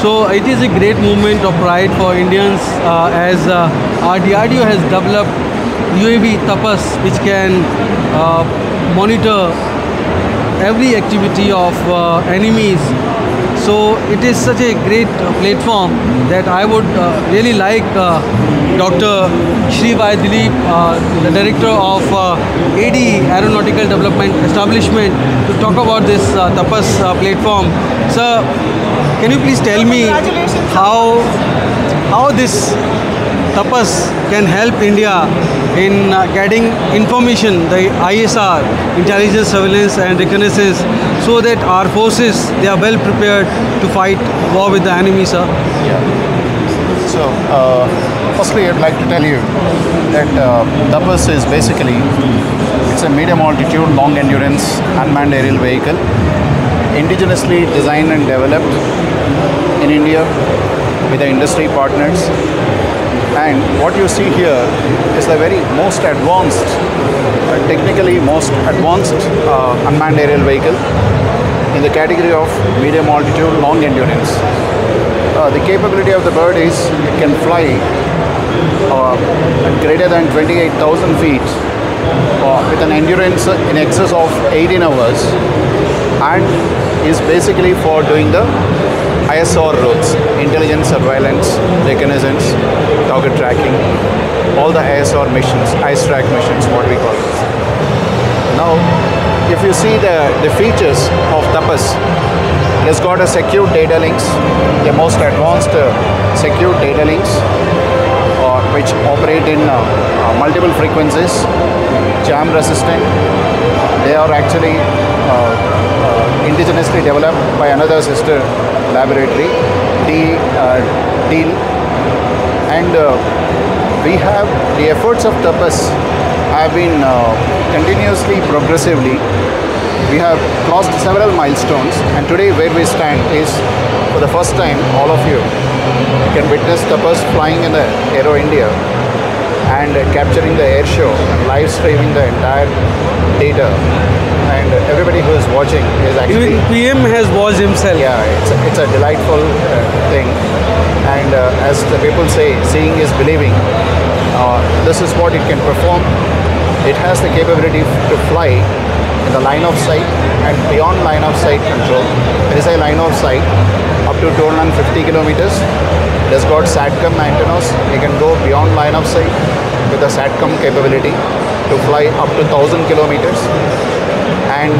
So it is a great moment of pride for Indians as our DRDO has developed UAV Tapas, which can monitor every activity of enemies. So it is such a great platform that I would really like Dr. Shri Dilip, the director of ADE, Aeronautical Development Establishment, to talk about this Tapas platform. Sir, can you please tell me how this Tapas can help India in getting information, the ISR, intelligence, surveillance and reconnaissance, so that our forces, they are well prepared to fight war with the enemy, sir? Yeah. So, firstly, I'd like to tell you that Tapas is basically, it's a medium altitude, long endurance unmanned aerial vehicle, indigenously designed and developed in India with the industry partners. And what you see here is the very most advanced, technically most advanced unmanned aerial vehicle in the category of medium altitude, long endurance. The capability of the bird is it can fly greater than 28,000 feet with an endurance in excess of 18 hours, and is basically for doing the ISR roles, intelligence, surveillance, reconnaissance, target tracking, all the ISR missions, ice track missions, what we call it. Now, if you see the features of Tapas, it has got a secure data links, the most advanced secure data links, which operate in multiple frequencies, jam resistant. They are actually indigenously developed by another sister laboratory, DEAL, and we have the efforts of Tapas have been continuously, progressively. We have crossed several milestones, and today where we stand is, for the first time, all of you can witness Tapas flying in the Aero India and capturing the air show and live streaming the entire data. And everybody who is watching is actually... Even PM has watched himself. Yeah, it's a delightful thing. And as the people say, seeing is believing. This is what it can perform. It has the capability to fly in the line of sight and beyond line of sight control. There is a line of sight up to 250 kilometers. It has got SATCOM antennas. You can go beyond line of sight with the SATCOM capability to fly up to 1,000 kilometers. And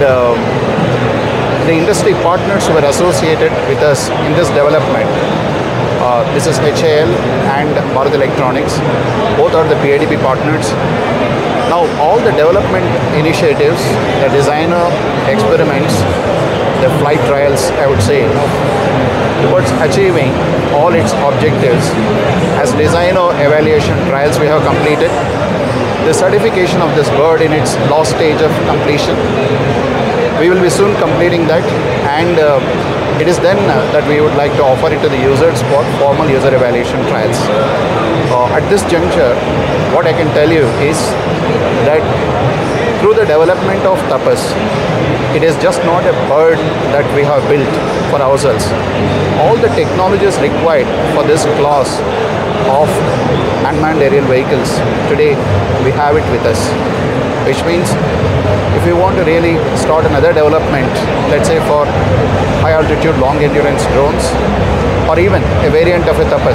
the industry partners who were associated with us in this development, this is HAL and Bharat Electronics, both are the PIDP partners. Now all the development initiatives, the designer experiments, the flight trials, I would say, towards achieving all its objectives, as designer evaluation trials we have completed, the certification of this bird in its last stage of completion. We will be soon completing that, and it is then that we would like to offer it to the users for formal user evaluation trials. At this juncture, what I can tell you is that through the development of Tapas, it is just not a bird that we have built for ourselves. All the technologies required for this class of unmanned aerial vehicles, today we have it with us. Which means if you want to really start another development, let's say for high altitude, long endurance drones, or even a variant of a Tapas,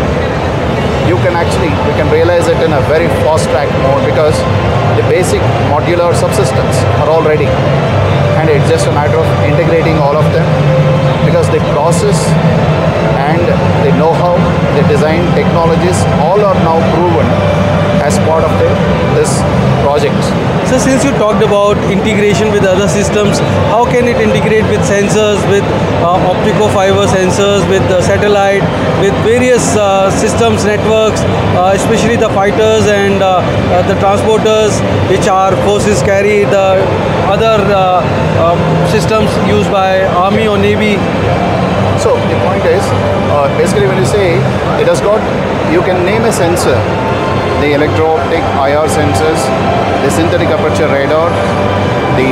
you can realize it in a very fast track mode, because the basic modular subsystems are all ready, and it's just a matter of integrating all of them, because the process and the know-how, the design technologies, all are now proven as part of this project. So since you talked about integration with other systems, how can it integrate with sensors, with optical fiber sensors, with satellite, with various systems, networks, especially the fighters and the transporters which our forces carry, the other systems used by Army or Navy? So the point is, basically when you say it has got, you can name a sensor, the electro-optic IR sensors, the synthetic aperture radar,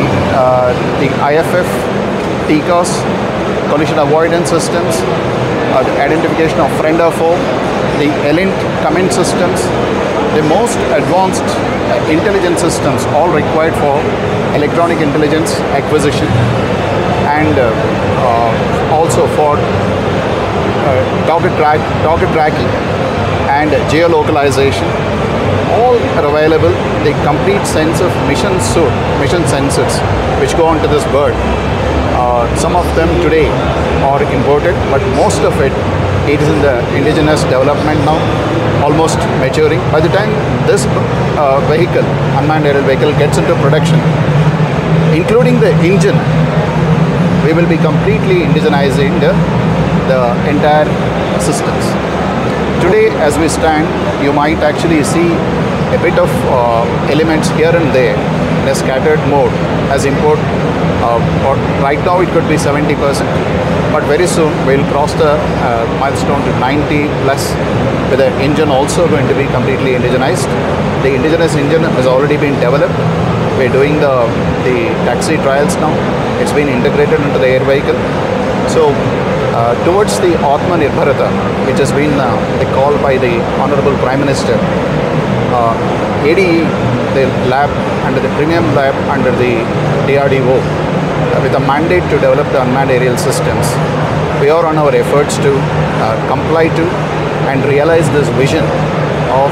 the IFF, TCAS, collision avoidance systems, the identification of friend or foe, the ELINT command systems, the most advanced intelligence systems, all required for electronic intelligence acquisition, and also for target tracking and geolocalization. All are available. The complete sense of mission suit, mission sensors which go onto this bird. Some of them today are imported, but most of it is in the indigenous development now, almost maturing. By the time this vehicle, unmanned aerial vehicle, gets into production, including the engine, we will be completely indigenizing the entire systems. Today, as we stand, you might actually see a bit of elements here and there in a scattered mode as import. Right now it could be 70%, but very soon we'll cross the milestone to 90 plus, with the engine also going to be completely indigenized. The indigenous engine has already been developed. We're doing the taxi trials now. It's been integrated into the air vehicle. So towards the Atmanirbharata, which has been the call by the Honorable Prime Minister, ADE, the lab under the premium lab under the DRDO, with a mandate to develop the unmanned aerial systems, we are on our efforts to comply to and realize this vision of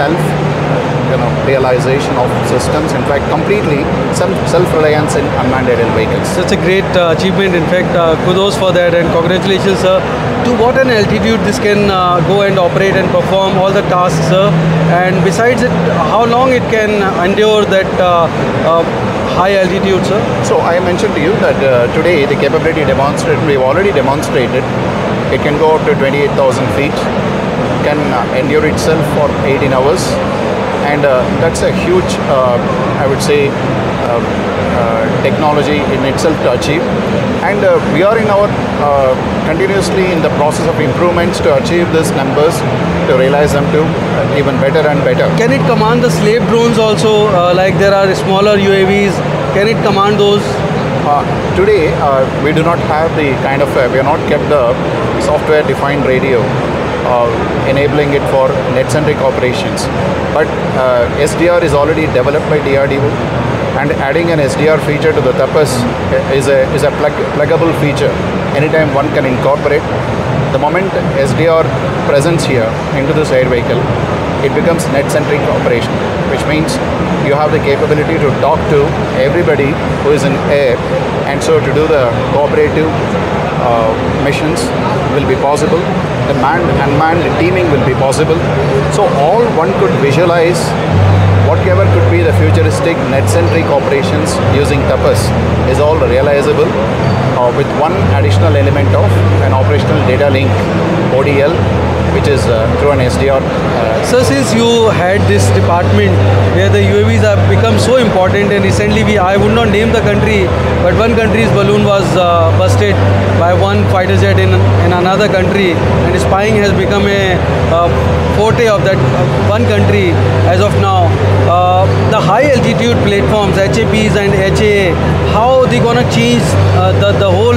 realization of systems, in fact completely self-reliance in unmanned aerial vehicles. Such a great achievement. In fact, kudos for that, and congratulations, sir. To what an altitude this can go and operate and perform all the tasks, sir, and besides it, how long it can endure that high altitude, sir? So I mentioned to you that today the capability demonstrated, we've already demonstrated, it can go up to 28,000 feet, can endure itself for 18 hours. And that's a huge, I would say, technology in itself to achieve. And we are in our continuously in the process of improvements to achieve these numbers, to realize them to even better and better. Can it command the slave drones also? Like there are smaller UAVs. Can it command those? Today, we do not have the kind of, we have not kept the software-defined radio enabling it for net-centric operations. But SDR is already developed by DRDO, and adding an SDR feature to the Tapas is a pluggable feature. Anytime one can incorporate. The moment SDR presence here into this air vehicle, it becomes net-centric operation, which means you have the capability to talk to everybody who is in air, and so to do the cooperative missions will be possible. The manned and unmanned teaming will be possible. So all one could visualize whatever could be the futuristic net-centric operations using Tapas is all realizable with one additional element of an operational data link, ODL, which is through an SDR. So since you had this department where the UAVs have become so important, and recently I would not name the country, but one country's balloon was busted by one fighter jet in another country, and spying has become a forte of that one country as of now. The high altitude platforms, HAPs and HAA, how they gonna change the whole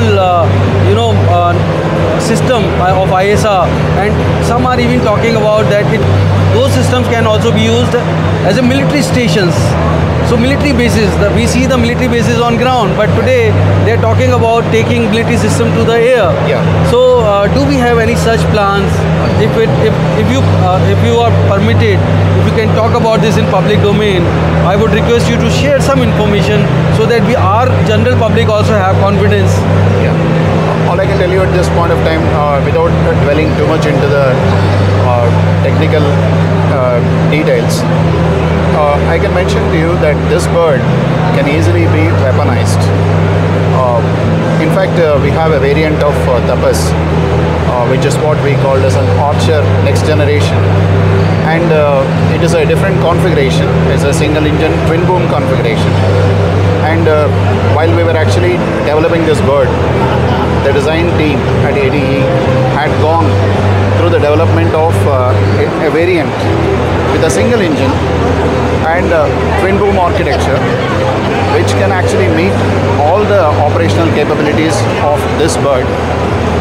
system of ISR, and some are even talking about that those systems can also be used as a military stations. So military bases, we see the military bases on ground, but today they are talking about taking military system to the air. Yeah. So do we have any such plans? If you are permitted, if you can talk about this in public domain, I would request you to share some information so that our general public also have confidence. Yeah. All I can tell you at this point of time, without dwelling too much into the technical details, I can mention to you that this bird can easily be weaponized. In fact, we have a variant of Tapas, which is what we call as an Archer next generation. And it is a different configuration. It's a single engine twin boom configuration. And while we were actually developing this bird, the design team at ADE had gone through the development of a variant with a single engine and twin boom architecture, which can actually meet all the operational capabilities of this bird.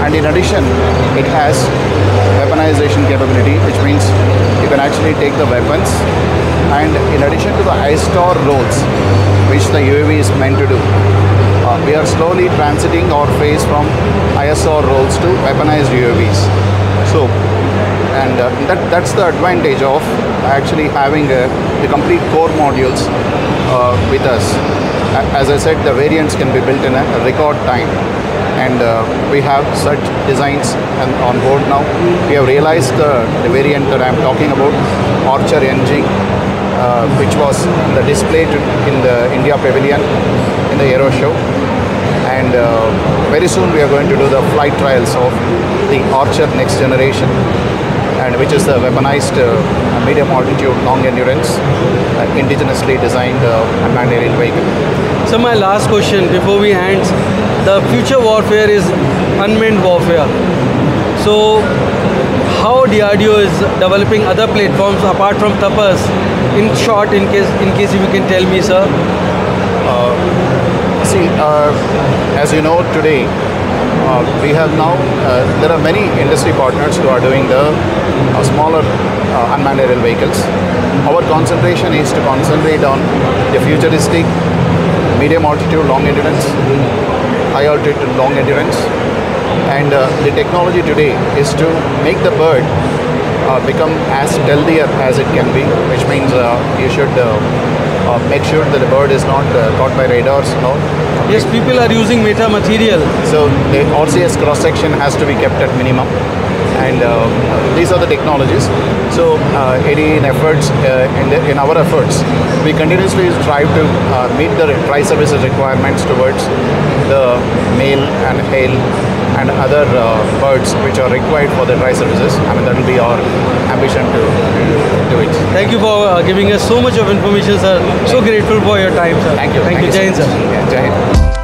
And in addition, it has weaponization capability, which means you can actually take the weapons, and in addition to the ISTAR roles, which the UAV is meant to do, we are slowly transiting our phase from ISR roles to weaponized UAVs. So, and that's the advantage of actually having the complete core modules with us. As I said, the variants can be built in a record time, and we have such designs on board now. We have realized the variant that I am talking about, Archer NG, which was the display in the India Pavilion in the Aero Show. And very soon we are going to do the flight trials of the Archer next generation, and which is the weaponized medium altitude, long endurance, indigenously designed unmanned aerial vehicle. So my last question before we end, the future warfare is unmanned warfare. So how DRDO is developing other platforms apart from Tapas? In short, in case if you can tell me, sir. As you know today, we have now, there are many industry partners who are doing the smaller unmanned aerial vehicles. Our concentration is to concentrate on the futuristic medium altitude long endurance, high altitude long endurance, and the technology today is to make the bird become as stealthier as it can be, which means you should make sure that the bird is not caught by radars. No. Yes, people are using meta material. So the RCS cross section has to be kept at minimum, and these are the technologies. So ADE in our efforts, we continuously strive to meet the tri-services requirements towards the male and hail and other birds which are required for the tri-services. I mean, that will be our ambition to do it. Thank you for giving us so much of information, sir. So grateful for your time, sir. Thank you. Thank you. Jai Hind, sir. Yeah, Jai Hind.